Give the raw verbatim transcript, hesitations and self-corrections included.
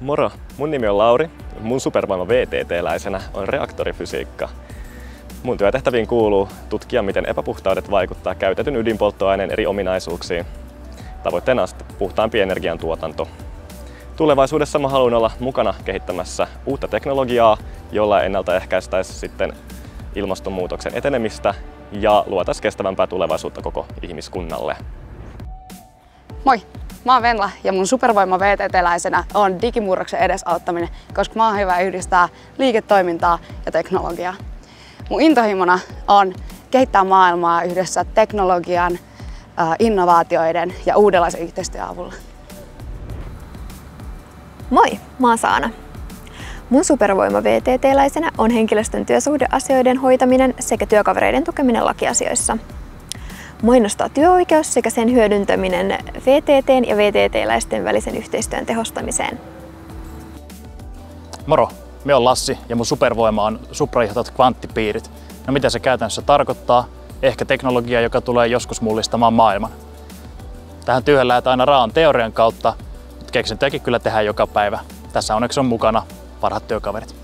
Moro! Mun nimi on Lauri. Mun supervoima V T T-läisenä on reaktorifysiikka. Mun työtehtäviin kuuluu tutkia, miten epäpuhtaudet vaikuttaa käytetyn ydinpolttoaineen eri ominaisuuksiin. Tavoitteena on sitten puhtaampi energian tuotanto. Tulevaisuudessa mä haluan olla mukana kehittämässä uutta teknologiaa, jolla ennaltaehkäistäisiin sitten ilmastonmuutoksen etenemistä ja luotaisiin kestävämpää tulevaisuutta koko ihmiskunnalle. Moi! Mä oon Venla ja mun supervoima V T T-läisenä on digimurroksen edesauttaminen, koska mä oon hyvä yhdistää liiketoimintaa ja teknologiaa. Mun intohimona on kehittää maailmaa yhdessä teknologian, innovaatioiden ja uudenlaisen yhteistyön avulla. Moi, mä oon Saana. Mun supervoima V T T-läisenä on henkilöstön työsuhdeasioiden hoitaminen sekä työkavereiden tukeminen lakiasioissa. Mua innostaa työoikeus sekä sen hyödyntäminen V T T:n ja V T T-läisten välisen yhteistyön tehostamiseen. Moro, me on Lassi ja mun supervoima on suprajohtavat kvanttipiirit. No mitä se käytännössä tarkoittaa? Ehkä teknologia, joka tulee joskus mullistamaan maailman. Tähän työhön lähdetään aina raaan teorian kautta, mutta keksintöjäkin kyllä tehdään joka päivä. Tässä onneksi on mukana parhaat työkaverit.